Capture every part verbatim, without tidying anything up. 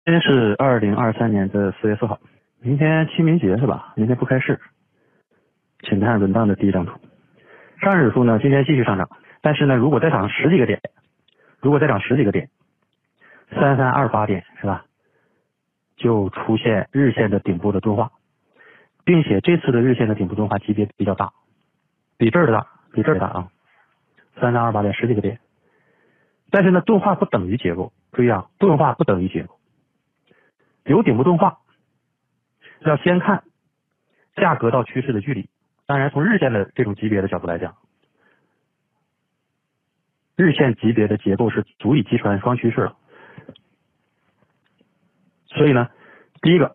今天是二零二三年的四月四号，明天清明节是吧？明天不开市，请看文档的第一张图。上证指数呢，今天继续上涨，但是呢，如果再涨十几个点，如果再涨十几个点，三三二八点是吧？就出现日线的顶部的钝化，并且这次的日线的顶部钝化级别比较大，比这儿的大，比这儿大啊，三三二八点十几个点。但是呢，钝化不等于结构，注意啊，钝化不等于结构。有顶部钝化，要先看价格到趋势的距离。当然，从日线的这种级别的角度来讲，日线级别的结构是足以击穿双趋势了。所以呢，第一个，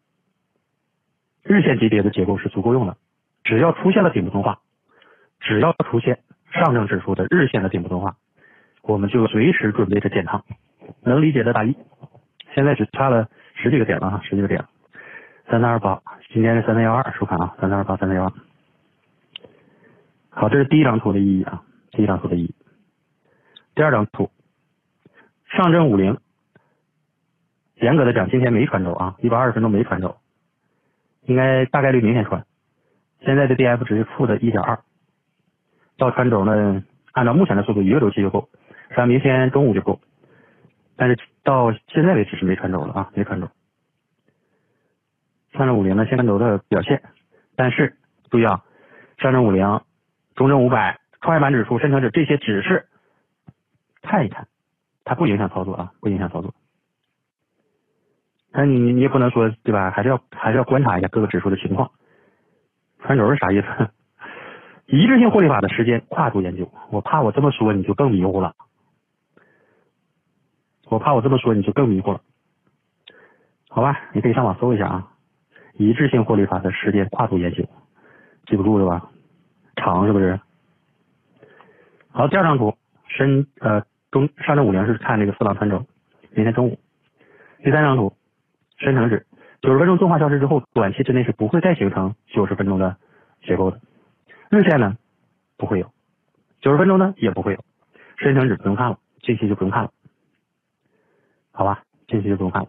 日线级别的结构是足够用的。只要出现了顶部钝化，只要出现上证指数的日线的顶部钝化，我们就随时准备着减仓。能理解的打一。现在只差了十几个点了哈，十几个点，三三二八，今天是三三幺二，收盘啊，三三二八，三三幺二。好，这是第一张图的意义啊，第一张图的意义。第二张图，上证五零，严格的讲，今天没穿轴啊，一百二十分钟没穿轴，应该大概率明天穿。现在的 D F 值是负的 一点二， 到穿轴呢，按照目前的速度，一个周期就够，上明天中午就够。但是到现在为止是没穿轴了啊，没穿轴。上证五零呢，先穿轴的表现，但是注意啊，上证五零、中证五百、创业板指数、深成指这些只是看一看，它不影响操作啊，不影响操作。但你你也不能说对吧？还是要还是要观察一下各个指数的情况。穿轴是啥意思？一致性获利法的时间跨度研究，我怕我这么说你就更迷糊了。我怕我这么说你就更迷糊了，好吧？你可以上网搜一下啊，一致性获利法的时间跨度研究，记不住是吧？长是不是？好，第二张图，深呃中上证五零是看这个四浪穿轴，明天中午。第三张图，深成指九十分钟钝化消失之后，短期之内是不会再形成九十分钟的结构的。日线呢不会有，九十分钟呢也不会有，深成指不用看了，近期就不用看了。好吧，近期就不用看了。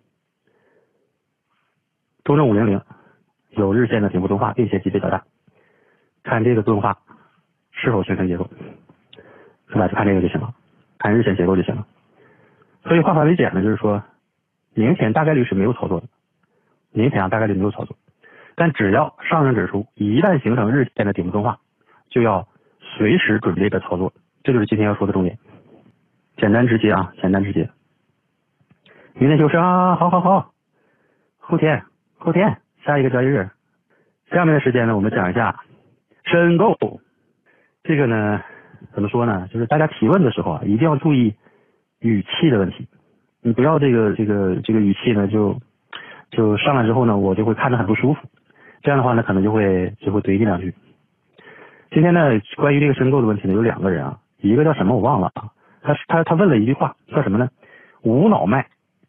中证五零零有日线的顶部钝化，并且级别较大，看这个钝化是否形成结构，是吧？就看这个就行了，看日线结构就行了。所以化繁为简呢，就是说，明天大概率是没有操作的，明天啊大概率没有操作，但只要上证指数一旦形成日线的顶部钝化，就要随时准备着操作，这就是今天要说的重点。简单直接啊，简单直接。明天休市啊，好好好，后天后天下一个交易日。下面的时间呢，我们讲一下申购。这个呢，怎么说呢？就是大家提问的时候啊，一定要注意语气的问题。你不要这个这个这个语气呢，就就上来之后呢，我就会看着很不舒服。这样的话呢，可能就会就会怼你两句。今天呢，关于这个申购的问题呢，有两个人啊，一个叫什么我忘了啊，他他他问了一句话，叫什么呢？无脑卖。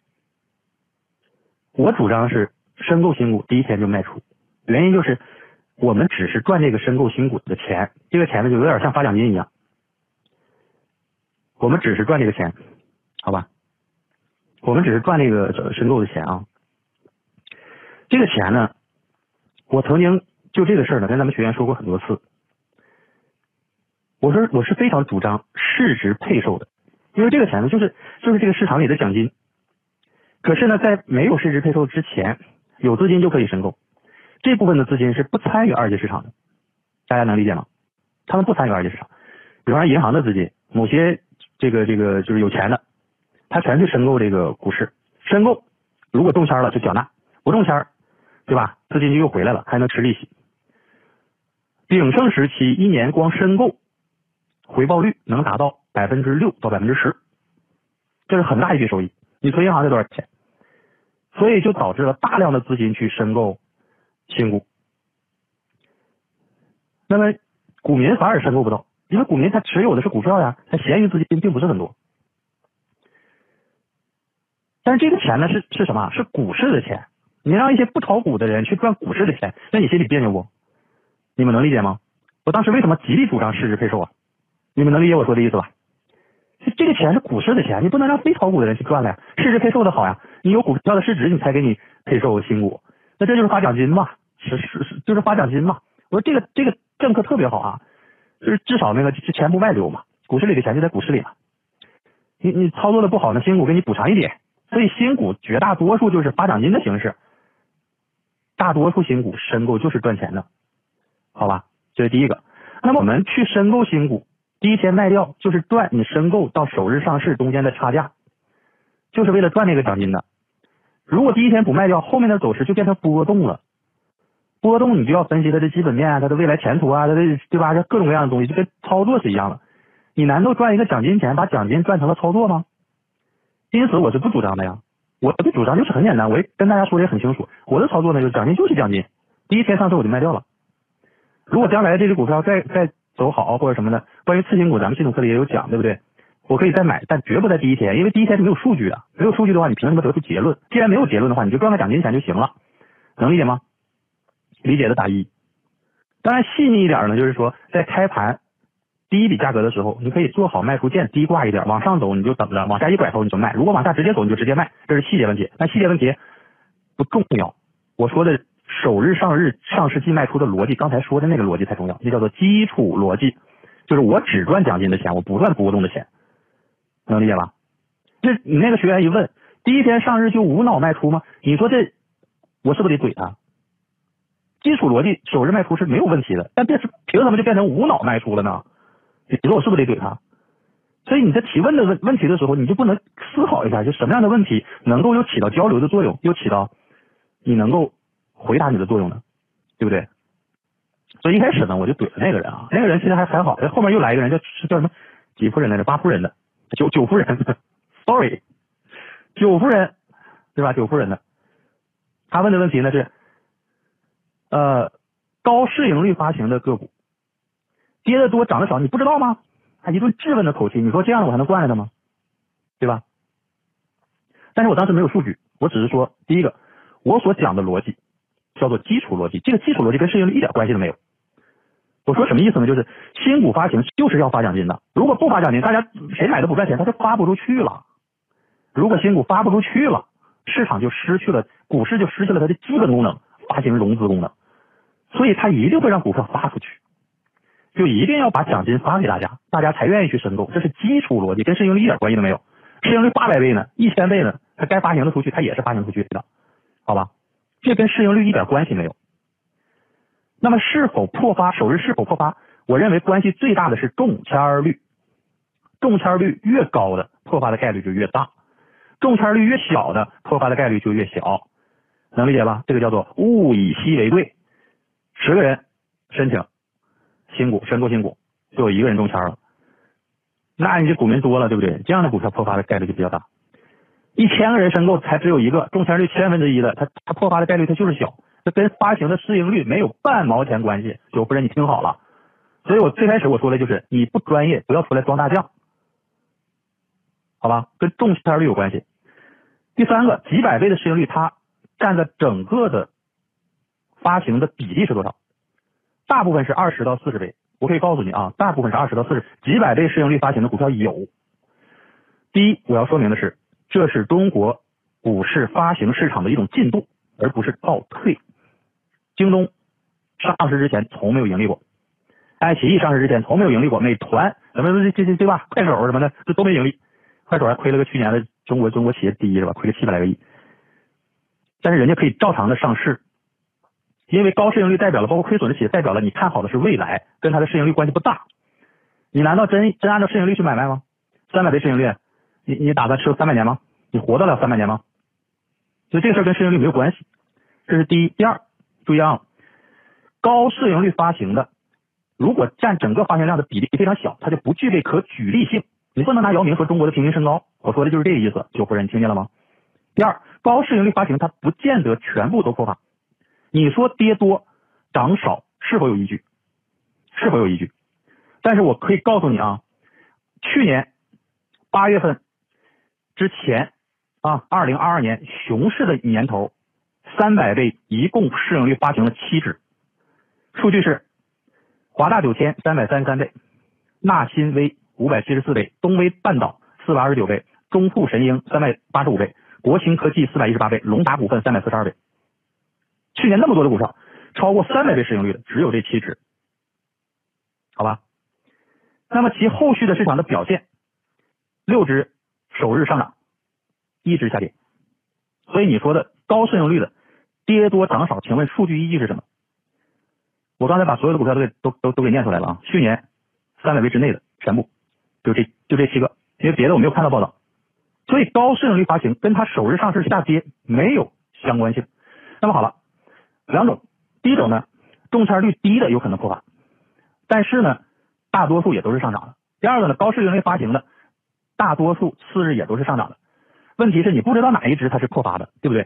我主张是申购新股第一天就卖出，原因就是我们只是赚这个申购新股的钱，这个钱呢就有点像发奖金一样，我们只是赚这个钱，好吧？我们只是赚这个申购的钱啊。这个钱呢，我曾经就这个事儿呢跟咱们学员说过很多次，我说我是非常主张市值配售的，因为这个钱呢就是就是这个市场里的奖金。可是呢，在没有市值配售之前，有资金就可以申购，这部分的资金是不参与二级市场的，大家能理解吗？他们不参与二级市场，比方说银行的资金，某些这个这个就是有钱的，他全去申购这个股市，申购如果中签了就缴纳，不中签，对吧？资金就又回来了，还能吃利息。鼎盛时期一年光申购回报率能达到百分之六到百分之十，这是很大一笔收益。你存银行得多少钱？所以就导致了大量的资金去申购新股，那么股民反而申购不到，因为股民他持有的是股票呀，他闲余资金并不是很多。但是这个钱呢是是什么？是股市的钱，你让一些不炒股的人去赚股市的钱，那你心里别扭不？你们能理解吗？我当时为什么极力主张市值配售啊？你们能理解我说的意思吧？ 这个钱是股市的钱，你不能让非炒股的人去赚了呀。市值配售的好呀，你有股票的市值，你才给你配售新股，那这就是发奖金嘛，是是是，就是发奖金嘛。我说这个这个政策特别好啊，就是至少那个钱不外流嘛，股市里的钱就在股市里嘛。你你操作的不好呢，新股给你补偿一点，所以新股绝大多数就是发奖金的形式，大多数新股申购就是赚钱的，好吧？这是第一个。那么我们去申购新股。第一天卖掉就是赚你申购到首日上市中间的差价，就是为了赚那个奖金的。如果第一天不卖掉，后面的走势就变成波动了。波动你就要分析它的基本面啊，它的未来前途啊，它的对吧？这各种各样的东西就跟操作是一样的。你难道赚一个奖金钱，把奖金赚成了操作吗？因此我是不主张的呀。我的主张就是很简单，我也跟大家说的也很清楚，我的操作呢就是奖金就是奖金，第一天上市我就卖掉了。如果将来这只股票再再走好或者什么的，关于次新股咱们系统课里也有讲，对不对？我可以再买，但绝不在第一天，因为第一天是没有数据的，没有数据的话，你凭什么得出结论？既然没有结论的话，你就赚个奖金钱就行了，能理解吗？理解的打一。当然细腻一点呢，就是说在开盘第一笔价格的时候，你可以做好卖出键，低挂一点，往上走你就等着，往下一拐头你就卖，如果往下直接走你就直接卖，这是细节问题。但细节问题不重要，我说的首日上日上市即卖出的逻辑，刚才说的那个逻辑才重要，那叫做基础逻辑，就是我只赚奖金的钱，我不赚波动的钱，能理解吧？这你那个学员一问，第一天上日就无脑卖出吗？你说这我是不是得怼他？基础逻辑首日卖出是没有问题的，但这是凭什么就变成无脑卖出了呢？你说我是不是得怼他？所以你在提问的问问题的时候，你就不能思考一下，就什么样的问题能够有起到交流的作用，又起到你能够回答你的作用呢？对不对？所以一开始呢，我就怼了那个人啊，那个人其实还还好，后面又来一个人叫叫什么几夫人来着，八夫人的九九夫人，sorry， 九夫人，对吧？九夫人的，他问的问题呢是，呃，高市盈率发行的个股，跌得多涨得少，你不知道吗？他一顿质问的口气，你说这样我还能惯着他吗？对吧？但是我当时没有数据，我只是说，第一个，我所讲的逻辑叫做基础逻辑，这个基础逻辑跟市盈率一点关系都没有。我说什么意思呢？就是新股发行就是要发奖金的，如果不发奖金，大家谁买都不赚钱，它就发不出去了。如果新股发不出去了，市场就失去了，股市就失去了它的基本功能，发行融资功能，所以它一定会让股票发出去，就一定要把奖金发给大家，大家才愿意去申购，这是基础逻辑，跟市盈率一点关系都没有。市盈率八百倍呢，一千倍呢，它该发行的出去，它也是发行出去的，好吧？这跟市盈率一点关系没有。那么是否破发，首日是否破发，我认为关系最大的是中签率，中签率越高的破发的概率就越大，中签率越小的破发的概率就越小，能理解吧？这个叫做物以稀为贵，十个人申请新股申购新股，就有一个人中签了，那你这股民多了，对不对？这样的股票破发的概率就比较大。一千个人申购才只有一个，中签率千分之一的，它它破发的概率它就是小，这跟发行的市盈率没有半毛钱关系。九夫人，你听好了，所以我最开始我说的就是你不专业，不要出来装大将，好吧？跟中签率有关系。第三个，几百倍的市盈率，它占的整个的发行的比例是多少？大部分是二十到四十倍。我可以告诉你啊，大部分是二十到四十，几百倍市盈率发行的股票有。第一，我要说明的是，这是中国股市发行市场的一种进度，而不是倒退。京东上市之前从没有盈利过，爱奇艺上市之前从没有盈利过，美团什么这这这对吧？快手什么的这都没盈利，快手还亏了个去年的中国中国企业第一是吧？亏了七百来个亿，但是人家可以照常的上市。因为高市盈率代表了，包括亏损的企业代表了你看好的是未来，跟它的市盈率关系不大。你难道真真按照市盈率去买卖吗？三百倍市盈率，你你打算吃三百年吗？你活得了三百年吗？所以这个事儿跟市盈率没有关系，这是第一。第二，注意啊，高市盈率发行的，如果占整个发行量的比例非常小，它就不具备可举例性。你不能拿姚明说中国的平均身高，我说的就是这个意思。九夫人，你听见了吗？第二，高市盈率发行它不见得全部都破发。你说跌多涨少是否有依据？是否有依据？但是我可以告诉你啊，去年八月份之前啊，二零二二年熊市的年头，三百倍一共市盈率发行了七只，数据是华大九千三百三十三倍，纳新微五百七十四倍，东威半岛四百二十九倍，中铺神鹰三百八十五倍，国兴科技四百一十八倍，龙达股份三百四十二倍。去年那么多的股票，超过三百倍市盈率的只有这七只，好吧？那么其后续的市场的表现，六只首日上涨，一只下跌。所以你说的高市盈率的跌多涨少，请问数据依据是什么？我刚才把所有的股票都给都都都给念出来了啊！去年三百倍之内的全部就这就这七个，因为别的我没有看到报道。所以高市盈率发行跟它首日上市下跌没有相关性。那么好了，两种，第一种呢，中签率低的有可能破发，但是呢，大多数也都是上涨的。第二个呢，高市盈率发行的，大多数次日也都是上涨的。问题是你不知道哪一只它是破发的，对不对？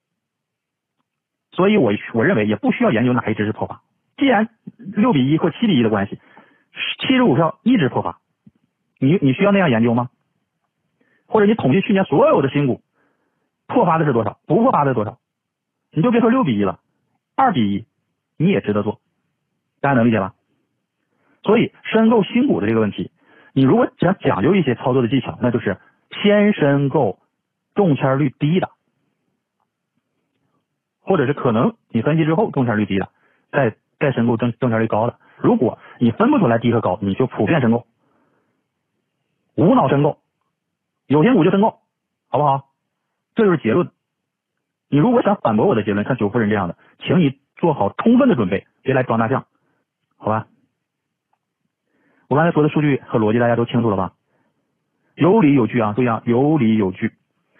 所以我我认为也不需要研究哪一只是破发。既然六比一或七比一的关系，七只股票一直破发，你你需要那样研究吗？或者你统计去年所有的新股破发的是多少，不破发的是多少？你就别说六比一了，二比一你也值得做，大家能理解吧？所以申购新股的这个问题，你如果想讲究一些操作的技巧，那就是先申购中签率低的，或者是可能你分析之后中签率低的，再再申购中中签率高的。如果你分不出来低和高，你就普遍申购，无脑申购，有些股就申购，好不好？这就是结论。你如果想反驳我的结论，像九夫人这样的，请你做好充分的准备，别来装大象，好吧？我刚才说的数据和逻辑大家都清楚了吧？有理有据啊，注意啊，有理有据。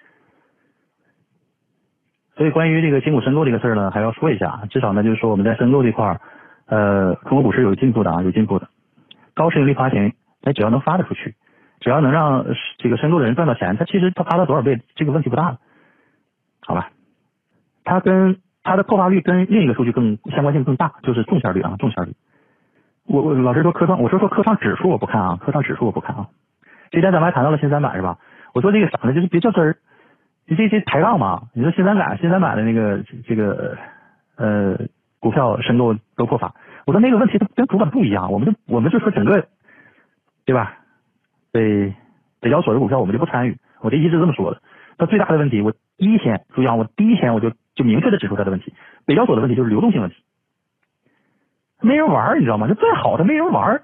所以关于这个新股申购这个事儿呢，还要说一下，至少呢就是说我们在申购这块儿，呃，中国股市有进步的啊，有进步的。高市盈率发行，哎，只要能发得出去，只要能让这个申购的人赚到钱，它其实它发到多少倍，这个问题不大了，好吧？它跟它的破发率跟另一个数据更相关性更大，就是中签率啊，中签率。我我老师说科创，我说说科创指数我不看啊，科创指数我不看啊。之前咱们还谈到了新三板是吧？我说这个啥呢？就是别较真儿，你这这抬杠嘛。你说新三板新三板的那个这个呃股票申购都破发，我说那个问题它跟主板不一样，我们就我们就说整个对吧？北北交所的股票我们就不参与，我这一直这么说的。它最大的问题，我第一天注意啊，我第一天我就就明确的指出它的问题。北交所的问题就是流动性问题，没人玩，你知道吗？就再好它没人玩，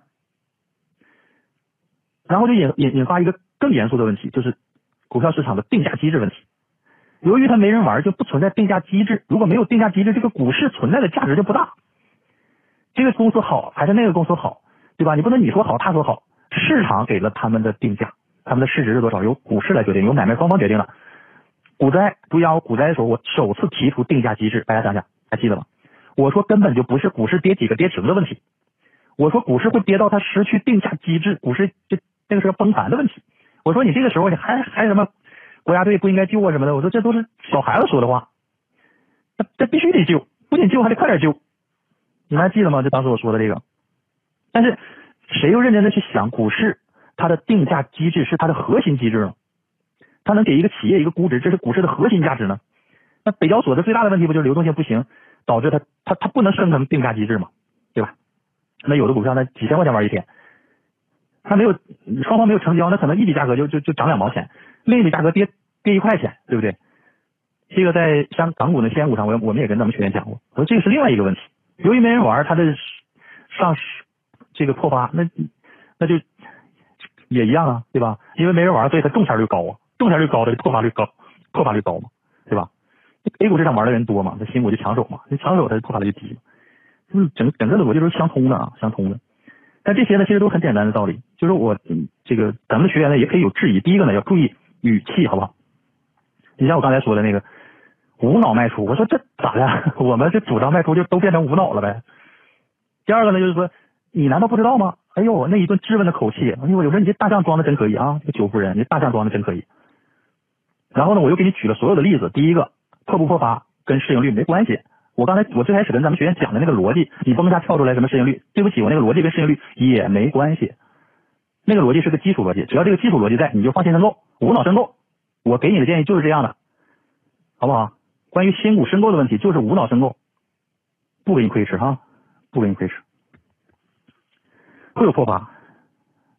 然后就引引引发一个更严肃的问题，就是股票市场的定价机制问题。由于它没人玩，就不存在定价机制。如果没有定价机制，这个股市存在的价值就不大。这个公司好还是那个公司好，对吧？你不能你说好他说好，市场给了他们的定价，他们的市值是多少，由股市来决定，由买卖双方决定了。股灾，注意啊，我股灾的时候我首次提出定价机制，大家想想还记得吗？我说根本就不是股市跌几个跌停的问题，我说股市会跌到它失去定价机制，股市这这个是个崩盘的问题。我说你这个时候你还还什么国家队不应该救啊什么的，我说这都是小孩子说的话，这这必须得救，不仅救还得快点救。你们还记得吗？就当时我说的这个。但是谁又认真的去想股市它的定价机制是它的核心机制呢？它能给一个企业一个估值，这是股市的核心价值呢？那北交所的最大的问题不就是流动性不行，导致它它它不能生成定价机制嘛，对吧？那有的股票那几千块钱玩一天，它没有双方没有成交，那可能一笔价格就就就涨两毛钱，另一笔价格跌跌一块钱，对不对？这个在像港股的仙股上，我我们也跟咱们学员讲过，我说这个是另外一个问题。由于没人玩，它的上市这个破发，那那就也一样啊，对吧？因为没人玩，所以它中签率高啊，中签率高的破发率高，破发率高嘛，对吧 ？A 股市场玩的人多嘛，那新股就抢手嘛，那抢手它破发率就低嘛，就是整整个的逻辑都是相通的啊，相通的。但这些呢，其实都很简单的道理，就是我、嗯、这个咱们的学员呢也可以有质疑。第一个呢，要注意语气，好不好？你像我刚才说的那个无脑卖出，我说这咋的？我们这主张卖出就都变成无脑了呗。第二个呢，就是说你难道不知道吗？哎呦，那一顿质问的口气，哎呦，我说你这大象装的真可以啊，这个九夫人，你这大象装的真可以。然后呢，我又给你举了所有的例子，第一个破不破发跟市盈率没关系。我刚才我最开始跟咱们学员讲的那个逻辑，你蹦一下跳出来什么市盈率，对不起，我那个逻辑跟市盈率也没关系。那个逻辑是个基础逻辑，只要这个基础逻辑在，你就放心申购，无脑申购。我给你的建议就是这样的，好不好？关于新股申购的问题，就是无脑申购，不给你亏吃哈，不给你亏吃。会有破发，会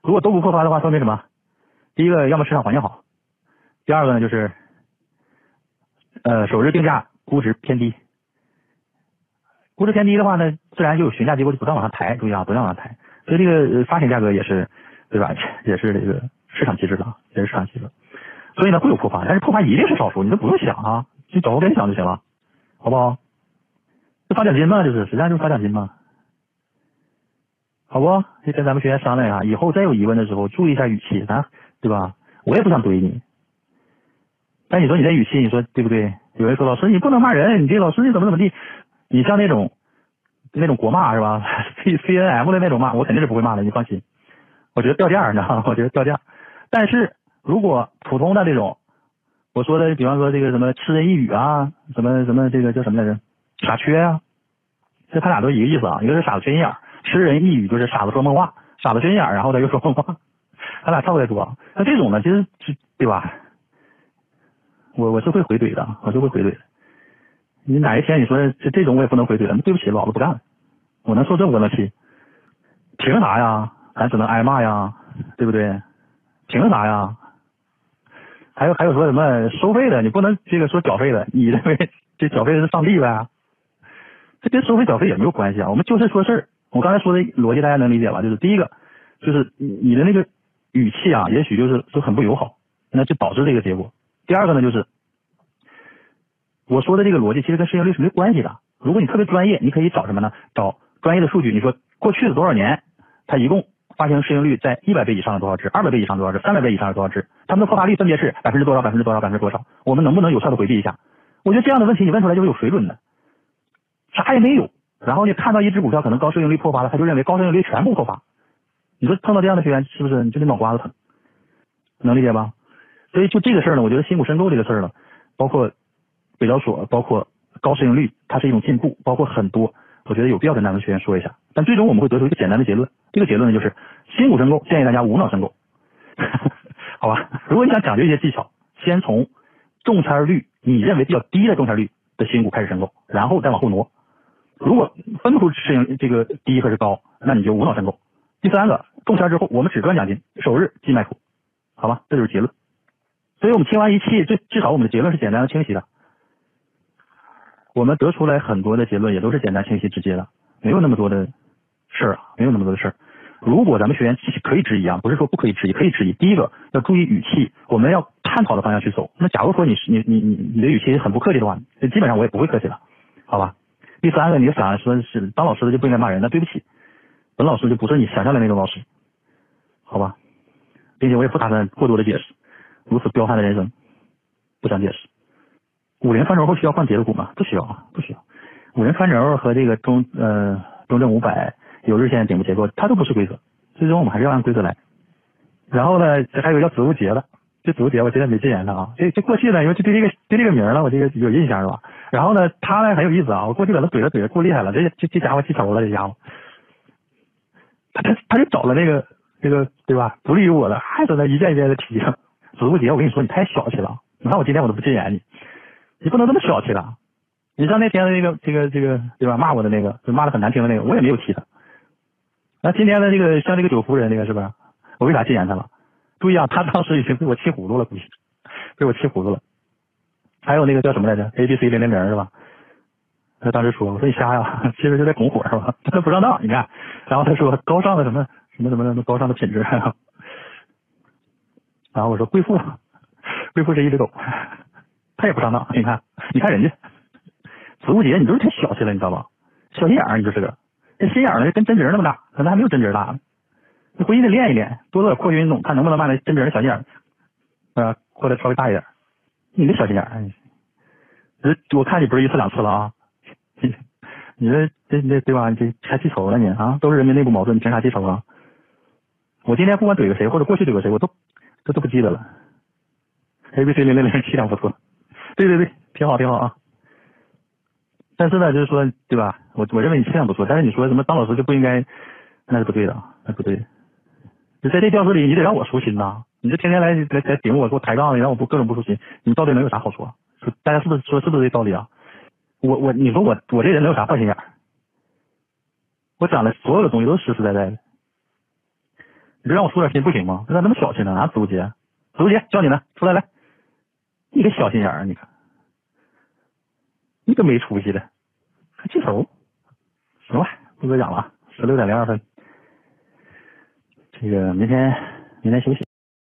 如果都不破发的话，说明什么？第一个，要么市场环境好；第二个呢，就是呃首日定价估值偏低。估值偏低的话呢，自然就有询价机构就不断往上抬，注意啊，不断往上抬。所以这个发行价格也是，对吧？也是这个市场机制的，也是市场机制。所以呢，会有破发，但是破发一定是少数，你都不用想啊，去找个边想就行了，好不好？就发奖金嘛，就是实际上就是发奖金嘛，好不？就跟咱们学员商量一下，以后再有疑问的时候注意一下语气，咱对吧？我也不想怼你，但你说你这语气，你说对不对？有人说老师你不能骂人，你这老师你怎么怎么地？你像那种那种国骂是吧 ？C C N M 的那种骂，我肯定是不会骂的，你放心。我觉得掉价，你知道吗？我觉得掉价。但是如果普通的这种，我说的，比方说这个什么痴人一语啊，什么什么这个叫什么来着？傻缺啊，这他俩都一个意思啊，一个是傻子缺心眼，痴人一语就是傻子说梦话，傻子缺心眼，然后他又说梦话，他俩差不太多。那这种呢，其实对吧？我我是会回怼的，我是会回怼的。你哪一天你说这这种我也不能回怼了，那对不起，老子不干了。我能受这么多的气？凭啥呀？咱只能挨骂呀，对不对？凭啥呀？还有还有说什么收费的，你不能这个说缴费的，你认为这缴费的是上帝呗？这跟收费缴费也没有关系啊，我们就事说事儿。我刚才说的逻辑大家能理解吧？就是第一个，就是你的那个语气啊，也许就是就很不友好，那就导致这个结果。第二个呢，就是我说的这个逻辑其实跟市盈率是没关系的。如果你特别专业，你可以找什么呢？找专业的数据。你说过去的多少年，它一共发行市盈率在一百倍以上的多少只，二百倍以上多少只，三百倍以上的多少只，他们的破发率分别是百分之多少，百分之多少，百分之多少？我们能不能有效的回避一下？我觉得这样的问题你问出来就是有水准的，啥也没有。然后你看到一只股票可能高市盈率破发了，他就认为高市盈率全部破发。你说碰到这样的学员是不是你就得脑瓜子疼？能理解吧？所以就这个事儿呢，我觉得新股申购这个事儿呢，包括北交所，包括高市盈率，它是一种进步，包括很多，我觉得有必要跟咱们学员说一下。但最终我们会得出一个简单的结论，这个结论呢就是新股申购建议大家无脑申购，好吧？如果你想讲究一些技巧，先从中签率你认为比较低的中签率的新股开始申购，然后再往后挪。如果分不出市盈这个低还是高，那你就无脑申购。第三个，中签之后我们只赚奖金，首日即卖出，好吧？这就是结论。所以我们听完一期，最至少我们的结论是简单的清晰的。我们得出来很多的结论也都是简单清晰直接的，没有那么多的事儿啊，没有那么多的事儿。如果咱们学员可以质疑啊，不是说不可以质疑，可以质疑。第一个要注意语气，我们要探讨的方向去走。那假如说你你你你你的语气很不客气的话，基本上我也不会客气了，好吧？第三个，你想说是当老师的就不应该骂人，那对不起，本老师就不是你想象的那种老师，好吧？并且我也不打算过多的解释，如此彪悍的人生，不想解释。五菱翻轴后需要换别的股吗？不需要啊，不需要。五菱翻轴和这个中呃中证五百有日线顶部结构，它都不是规则，最终我们还是要按规则来。然后呢，这还有叫子午节的，这子午节我现在没禁言它啊，这这过去呢，因为就对这个对这个名了，我这个有印象是吧？然后呢，他呢很有意思啊，我过去搁他怼着怼着够厉害了，这这这家伙记仇了，这家伙，他他他就找了那个这个对吧，不利于我的，还在那一遍一遍的提。子午节，我跟你说，你太小气了，你看我今天我都不禁言你。你不能这么小气的，你像那天的那个这个这个对吧，骂我的那个，就骂的很难听的那个，我也没有提他。那今天的这个像这个九夫人那个是不是？我为啥禁言他了？注意啊，他当时已经被我气糊涂了，估计被我气糊涂了。还有那个叫什么来着 ？A B C 零零零是吧？他当时说，我说你瞎呀，其实就在拱火是吧？他不上当，你看。然后他说高尚的什么什么什么什么高尚的品质。然后我说贵妇，贵妇是一只狗。他也不上当，你看，你看人家子午节，你都是太小气了，你知道吧？小心眼儿，你就是个，这心眼儿呢跟针鼻那么大，可能还没有针鼻大呢。你回去得练一练，多做点扩胸运动，看能不能把那针鼻的小心眼儿，呃，扩的稍微大一点。你这小心眼儿，这我看你不是一次两次了啊！你你这这这对吧？你这还记仇了你啊？都是人民内部矛盾，你凭啥记仇啊？我今天不管怼个谁，或者过去怼个谁，我都都都不记得了。A B C 零零零气量不错。对对对，挺好挺好啊。但是呢，就是说，对吧？我我认为你气量不错，但是你说什么当老师就不应该，那是不对的，那不对的。就在这教室里，你得让我舒心呐！你这天天来来来顶我，给我抬杠，你让我不各种不舒心，你到底能有啥好处啊？说大家是不是说是不是这道理啊？我我你说我我这人能有啥坏心眼？我讲的所有的东西都是实实在在的。 你不让我粗点心不行吗？咋那么小气呢？哪子无节？子无节叫你呢，出来来。你个小心眼儿，你看，你个没出息的，还记仇。行了，不多讲了啊，十六点零二分。这个明天明天休息。